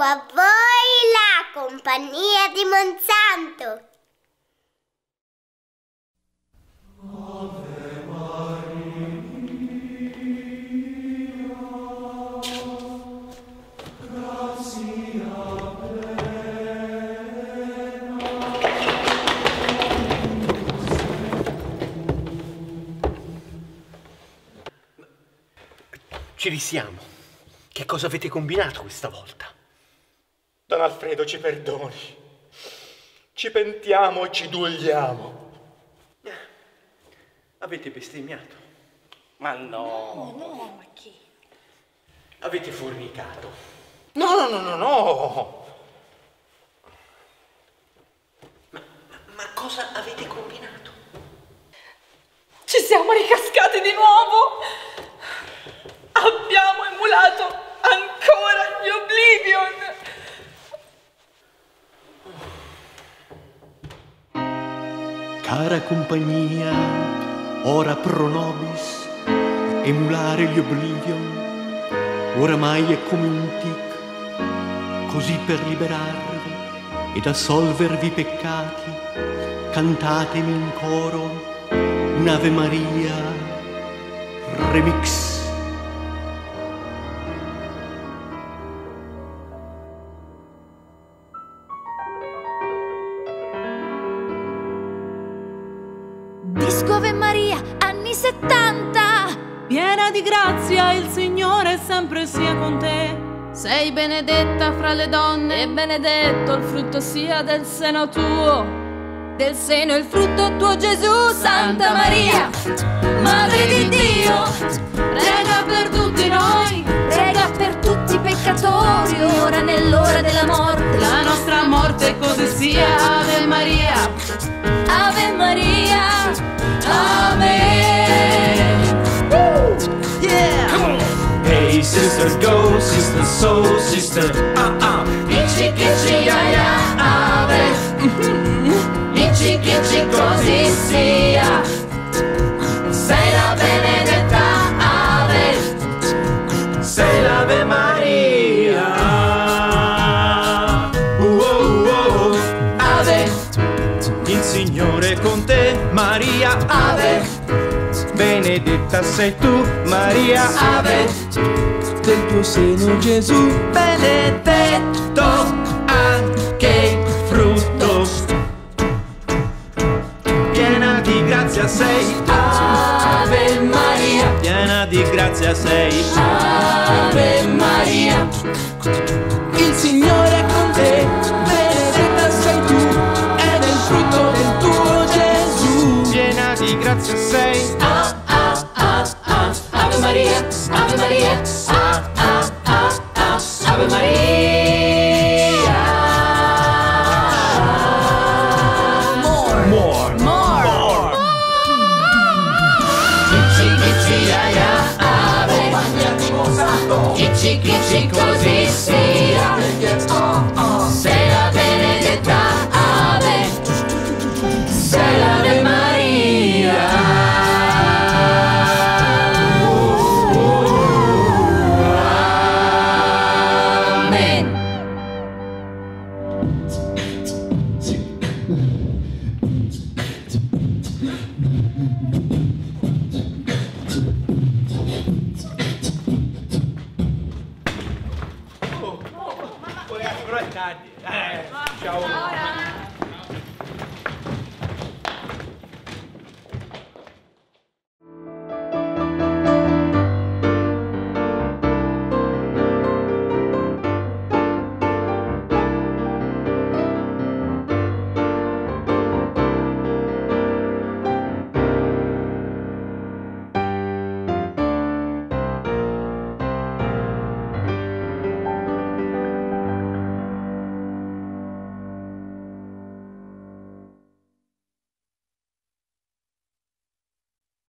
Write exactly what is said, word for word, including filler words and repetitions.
a voi la compagnia di Monsanto. Ave Maria, grazia Ci risiamo. Che cosa avete combinato questa volta? Don Alfredo, ci perdoni. Ci pentiamo e ci duelliamo. Avete bestemmiato. Ma no. No, no, ma chi? Avete fornicato. No, no, no, no, no. Ma, ma, ma cosa avete combinato? Ci siamo ricascati di nuovo! Abbiamo emulato ancora gli Oblivion! Cara compagnia, ora pro nobis, emulare gli Oblivion, oramai è come un tic, così per liberarvi ed assolvervi i peccati, cantatemi in coro un'Ave Maria remix. Disco Ave Maria, anni settanta. Piena di grazia, il Signore sempre sia con te. Sei benedetta fra le donne e benedetto il frutto sia del seno tuo. Del seno il frutto tuo Gesù. Santa Maria, Madre di Dio, prega per tutti noi, Prega per tutti i peccatori, ora nell'ora della morte. La nostra morte così sia. Ave Maria, Ave Maria, Amen. Woo! Yeah! Come on! Hey sister, go, sister, soul, sister, ah ah. Ichi kichi ya ya ave. Ichi kichi così sia. Sei la benedetta ave. Sei l'Ave Maria. Uh, oh, oh. Ave. Il Signore è con te, Maria. Ave. Benedetta sei tu, Maria. Ave. Del tuo seno Gesù Benedetto anche il frutto. piena di grazia sei. Ave Maria. Piena di grazia sei. Ave Maria. Il Signore è con te, benedetta sei tu, ed è il frutto del tuo Gesù. Piena di grazia sei. Ah ah ah ah. Ave Maria. Ave Maria. Ah ah ah ah. Ave Maria. More. More. More. Kichi kichi ya ya ave. Kichi kichi così sia. Sei la benedetta ave. Sei l'Ave Maria. Ciao.